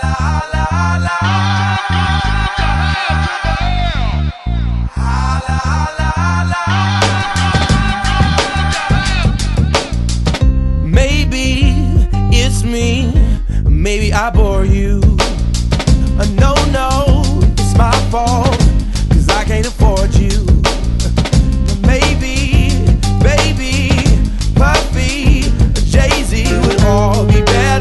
Maybe it's me, maybe I bore you. No, no, it's my fault, 'cause I can't afford you. Maybe, baby, Puffy, Jay-Z would all be better.